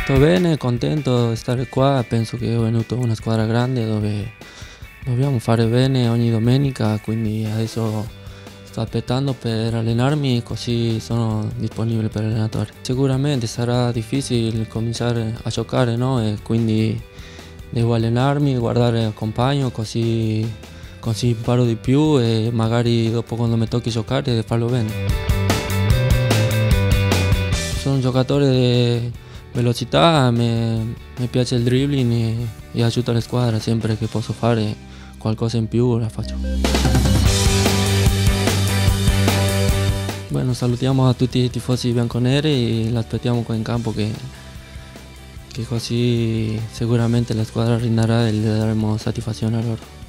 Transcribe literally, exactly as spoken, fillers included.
Sto bene, contento di stare qua, penso che ho venuto una squadra grande dove dobbiamo fare bene ogni domenica, quindi adesso sto aspettando per allenarmi così sono disponibile per l'allenatore. Sicuramente sarà difficile cominciare a giocare, no? E quindi devo allenarmi, guardare il compagno così, così imparo di più e magari dopo quando mi tocchi giocare farlo bene. Sono un giocatore di velocità, mi, mi piace il dribbling e, e aiuto la squadra sempre che posso fare qualcosa in più la faccio. Bueno, salutiamo a tutti i tifosi bianconeri e l'aspettiamo qua in campo che, che così sicuramente la squadra rinnerà e le daremo soddisfazione a loro.